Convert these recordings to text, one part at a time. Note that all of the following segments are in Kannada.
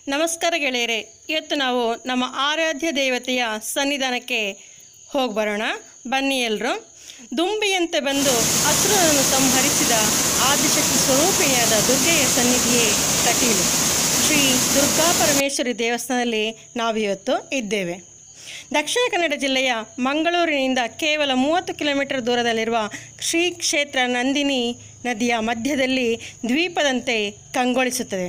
ನಮಸ್ಕಾರ ಗೆಳೆಯರೆ, ಇವತ್ತು ನಾವು ನಮ್ಮ ಆರಾಧ್ಯ ದೇವತೆಯ ಸನ್ನಿಧಾನಕ್ಕೆ ಹೋಗಿ ಬರೋಣ. ಬನ್ನಿ ಎಲ್ಲರೂ. ದುಂಬಿಯಂತೆ ಬಂದು ಅಸುರನನ್ನು ಸಂಹರಿಸಿದ ಆದಿಶಕ್ತಿ ಸ್ವರೂಪಿಣಿಯಾದ ದುರ್ಗೆಯ ಸನ್ನಿಧಿಯೇ ಕಟೀಲು. ಶ್ರೀ ದುರ್ಗಾ ಪರಮೇಶ್ವರಿ ದೇವಸ್ಥಾನದಲ್ಲಿ ನಾವಿವತ್ತು ಇದ್ದೇವೆ. ದಕ್ಷಿಣ ಕನ್ನಡ ಜಿಲ್ಲೆಯ ಮಂಗಳೂರಿನಿಂದ ಕೇವಲ 30 ಕಿಲೋಮೀಟರ್ ದೂರದಲ್ಲಿರುವ ಶ್ರೀ ಕ್ಷೇತ್ರ ನಂದಿನಿ ನದಿಯ ಮಧ್ಯದಲ್ಲಿ ದ್ವೀಪದಂತೆ ಕಂಗೊಳಿಸುತ್ತದೆ.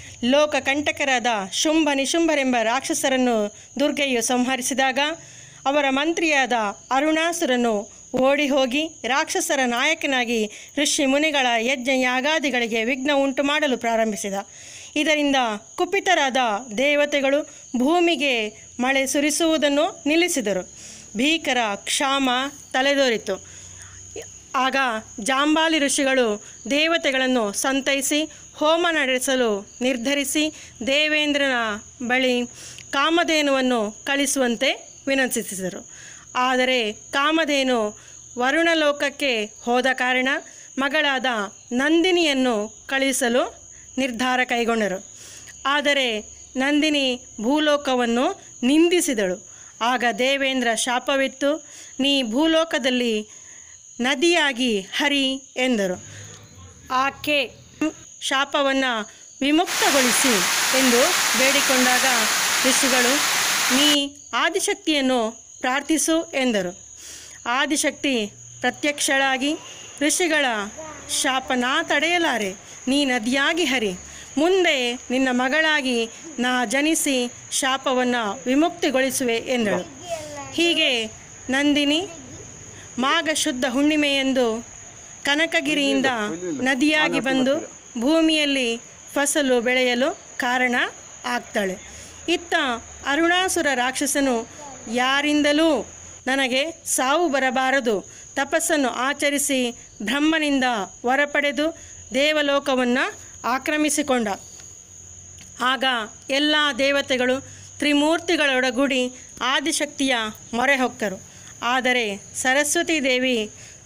ಲೋಕಕಂಟಕರಾದ ಶುಂಭ ನಿಶುಂಭರೆಂಬ ರಾಕ್ಷಸರನ್ನು ದುರ್ಗೆಯು ಸಂಹರಿಸಿದಾಗ ಅವರ ಮಂತ್ರಿಯಾದ ಅರುಣಾಸುರನು ಓಡಿ ಹೋಗಿ ರಾಕ್ಷಸರ ನಾಯಕನಾಗಿ ಋಷಿ ಮುನಿಗಳ ಯಜ್ಞ ಯಾಗಾದಿಗಳಿಗೆ ವಿಘ್ನ ಉಂಟು ಮಾಡಲು ಪ್ರಾರಂಭಿಸಿದ. ಇದರಿಂದ ಕುಪಿತರಾದ ದೇವತೆಗಳು ಭೂಮಿಗೆ ಮಳೆ ಸುರಿಸುವುದನ್ನು ನಿಲ್ಲಿಸಿದರು. ಭೀಕರ ಕ್ಷಾಮ ತಲೆದೋರಿತು. ಆಗ ಜಾಂಬಾಲಿ ಋಷಿಗಳು ದೇವತೆಗಳನ್ನು ಸಂತೈಸಿ ಹೋಮ ನಡೆಸಲು ನಿರ್ಧರಿಸಿ ದೇವೇಂದ್ರನ ಬಳಿ ಕಾಮಧೇನುವನ್ನು ಕಳಿಸುವಂತೆ ವಿನಂತಿಸಿದರು. ಆದರೆ ಕಾಮಧೇನು ವರುಣಲೋಕಕ್ಕೆ ಹೋದ ಕಾರಣ ಮಗಳಾದ ನಂದಿನಿಯನ್ನು ಕಳಿಸಲು ನಿರ್ಧಾರ ಕೈಗೊಂಡರು. ಆದರೆ ನಂದಿನಿ ಭೂಲೋಕವನ್ನು ನಿಂದಿಸಿದಳು. ಆಗ ದೇವೇಂದ್ರ ಶಾಪವಿತ್ತು, ನೀ ಭೂಲೋಕದಲ್ಲಿ ನದಿಯಾಗಿ ಹರಿ ಎಂದರು. ಆಕೆ ಶಾಪವನ್ನು ವಿಮುಕ್ತಗೊಳಿಸಿ ಎಂದು ಬೇಡಿಕೊಂಡಾಗ ಋಷಿಗಳು ನೀ ಆದಿಶಕ್ತಿಯನ್ನು ಪ್ರಾರ್ಥಿಸು ಎಂದರು. ಆದಿಶಕ್ತಿ ಪ್ರತ್ಯಕ್ಷಳಾಗಿ ಋಷಿಗಳ ಶಾಪನ ತಡೆಯಲಾರೆ, ನೀ ನದಿಯಾಗಿ ಹರಿ, ಮುಂದೆ ನಿನ್ನ ಮಗಳಾಗಿ ನಾ ಜನಿಸಿ ಶಾಪವನ್ನು ವಿಮುಕ್ತಿಗೊಳಿಸುವೆ ಎಂದಳು. ಹೀಗೆ ನಂದಿನಿ ಮಾಘ ಶುದ್ಧ ಹುಣ್ಣಿಮೆಯಂದು ಕನಕಗಿರಿಯಿಂದ ನದಿಯಾಗಿ ಬಂದು ಭೂಮಿಯಲ್ಲಿ ಫಸಲು ಬೆಳೆಯಲು ಕಾರಣ ಆಗ್ತಾಳೆ. ಇತ್ತ ಅರುಣಾಸುರ ರಾಕ್ಷಸನು ಯಾರಿಂದಲೂ ನನಗೆ ಸಾವು ಬರಬಾರದು ತಪಸ್ಸನ್ನು ಆಚರಿಸಿ ಬ್ರಹ್ಮನಿಂದ ವರ ಪಡೆದು ದೇವಲೋಕವನ್ನು ಆಕ್ರಮಿಸಿಕೊಂಡ. ಆಗ ಎಲ್ಲ ದೇವತೆಗಳು ತ್ರಿಮೂರ್ತಿಗಳೊಡಗೂಡಿ ಆದಿಶಕ್ತಿಯ ಮೊರೆ ಹೊಕ್ಕರು. ಆದರೆ ಸರಸ್ವತೀ ದೇವಿ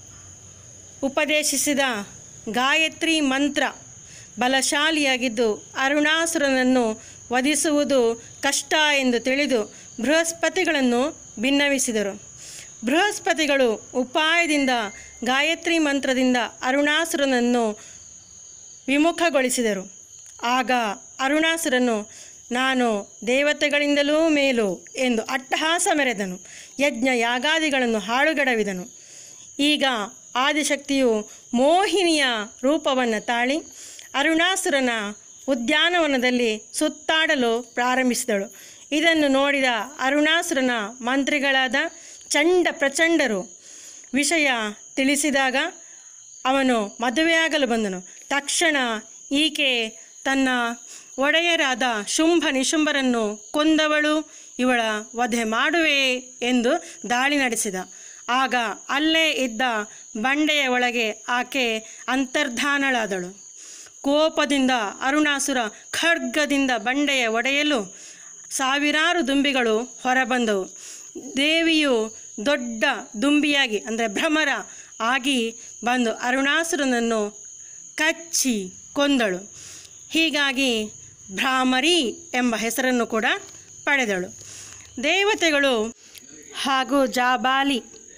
ಉಪದೇಶಿಸಿದ ಗಾಯತ್ರಿ ಮಂತ್ರ ಬಲಶಾಲಿಯಾಗಿದ್ದು ಅರುಣಾಸುರನನ್ನು ವಧಿಸುವುದು ಕಷ್ಟ ಎಂದು ತಿಳಿದು ಬೃಹಸ್ಪತಿಗಳನ್ನು ಭಿನ್ನವಿಸಿದರು. ಬೃಹಸ್ಪತಿಗಳು ಉಪಾಯದಿಂದ ಗಾಯತ್ರಿ ಮಂತ್ರದಿಂದ ಅರುಣಾಸುರನನ್ನು ವಿಮುಖಗೊಳಿಸಿದರು. ಆಗ ಅರುಣಾಸುರನು ನಾನು ದೇವತೆಗಳಿಂದಲೂ ಮೇಲು ಎಂದು ಅಟ್ಟಹಾಸ ಮೆರೆದನು. ಯಜ್ಞ ಯಾಗಾದಿಗಳನ್ನು ಹಾಳುಗಡವಿದನು. ಈಗ ಆದಿಶಕ್ತಿಯು ಮೋಹಿನಿಯ ರೂಪವನ್ನು ತಾಳಿ ಅರುಣಾಸುರನ ಉದ್ಯಾನವನದಲ್ಲಿ ಸುತ್ತಾಡಲು ಪ್ರಾರಂಭಿಸಿದಳು. ಇದನ್ನು ನೋಡಿದ ಅರುಣಾಸುರನ ಮಂತ್ರಿಗಳಾದ ಚಂಡ ಪ್ರಚಂಡರು ವಿಷಯ ತಿಳಿಸಿದಾಗ ಅವನು ಮದುವೆಯಾಗಲು ಬಂದನು. ತಕ್ಷಣ ಈಕೆ ತನ್ನ ಒಡೆಯರಾದ ಶುಂಭ ನಿಶುಂಭರನ್ನು ಕೊಂದವಳು, ಇವಳ ವಧೆ ಮಾಡುವೆ ಎಂದು ದಾಳಿ ನಡೆಸಿದ. ಆಗ ಅಲ್ಲೇ ಇದ್ದ ಬಂಡೆಯ ಒಳಗೆ ಆಕೆ ಅಂತರ್ಧಾನಳಾದಳು. ಕೋಪದಿಂದ ಅರುಣಾಸುರ ಖಡ್ಗದಿಂದ ಬಂಡೆಯ ಒಡೆಯಲು ಸಾವಿರಾರು ದುಂಬಿಗಳು ಹೊರಬಂದವು. ದೇವಿಯು ದೊಡ್ಡ ದುಂಬಿಯಾಗಿ ಅಂದರೆ ಭ್ರಮರ ಆಗಿ ಬಂದು ಅರುಣಾಸುರನನ್ನು ಕಚ್ಚಿ ಕೊಂದಳು. ಹೀಗಾಗಿ ಭ್ರಾಮರಿ ಎಂಬ ಹೆಸರನ್ನು ಕೂಡ ಪಡೆದಳು. ದೇವತೆಗಳು ಹಾಗೂ ಜಾಬಾಲಿ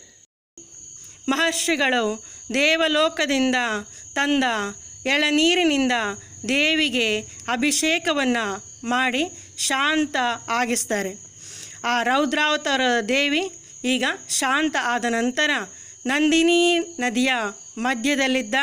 ಮಹರ್ಷಿಗಳು ದೇವಲೋಕದಿಂದ ತಂದ ಎಳನೀರಿನಿಂದ ದೇವಿಗೆ ಅಭಿಷೇಕವನ್ನು ಮಾಡಿ ಶಾಂತ ಆಗಿಸ್ತಾರೆ. ಆ ರೌದ್ರಾವತಾರ ದೇವಿ ಈಗ ಶಾಂತ ಆದ ನಂತರ ನಂದಿನಿ ನದಿಯ ಮಧ್ಯದಲ್ಲಿದ್ದ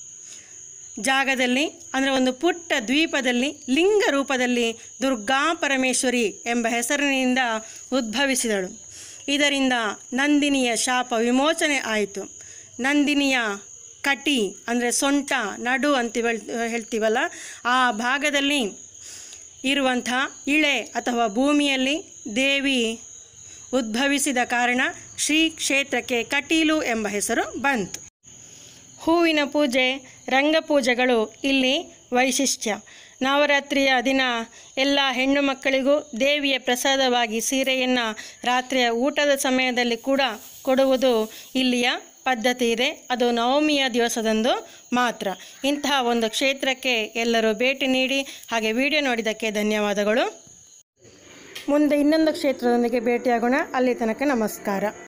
ಜಾಗದಲ್ಲಿ ಅಂದರೆ ಒಂದು ಪುಟ್ಟ ದ್ವೀಪದಲ್ಲಿ ಲಿಂಗ ರೂಪದಲ್ಲಿ ದುರ್ಗಾ ಪರಮೇಶ್ವರಿ ಎಂಬ ಹೆಸರಿನಿಂದ ಉದ್ಭವಿಸಿದಳು. ಇದರಿಂದ ನಂದಿನಿಯ ಶಾಪ ವಿಮೋಚನೆ ಆಯಿತು. ನಂದಿನಿಯ ಕಟಿ ಅಂದರೆ ಸೊಂಟ ನಡು ಅಂತ ಹೇಳ್ತೀವಲ್ಲ, ಆ ಭಾಗದಲ್ಲಿ ಇರುವಂಥ ಇಳೆ ಅಥವಾ ಭೂಮಿಯಲ್ಲಿ ದೇವಿ ಉದ್ಭವಿಸಿದ ಕಾರಣ ಶ್ರೀ ಕ್ಷೇತ್ರಕ್ಕೆ ಕಟೀಲು ಎಂಬ ಹೆಸರು ಬಂತು. ಹೂವಿನ ಪೂಜೆ, ರಂಗಪೂಜೆಗಳು ಇಲ್ಲಿ ವೈಶಿಷ್ಟ್ಯ. ನವರಾತ್ರಿಯ ದಿನ ಎಲ್ಲ ಹೆಣ್ಣು ಮಕ್ಕಳಿಗೂ ದೇವಿಯ ಪ್ರಸಾದವಾಗಿ ಸೀರೆಯನ್ನು ರಾತ್ರಿಯ ಊಟದ ಸಮಯದಲ್ಲಿ ಕೂಡ ಕೊಡುವುದು ಇಲ್ಲಿಯ ಪದ್ಧತಿ ಇದೆ. ಅದು ನವಮಿಯ ದಿವಸದಂದು ಮಾತ್ರ. ಇಂತಹ ಒಂದು ಕ್ಷೇತ್ರಕ್ಕೆ ಎಲ್ಲರೂ ಭೇಟಿ ನೀಡಿ ಹಾಗೆ ವಿಡಿಯೋ ನೋಡಿದ್ದಕ್ಕೆ ಧನ್ಯವಾದಗಳು. ಮುಂದೆ ಇನ್ನೊಂದು ಕ್ಷೇತ್ರದೊಂದಿಗೆ ಭೇಟಿಯಾಗೋಣ. ಅಲ್ಲಿ ತನಕ ನಮಸ್ಕಾರ.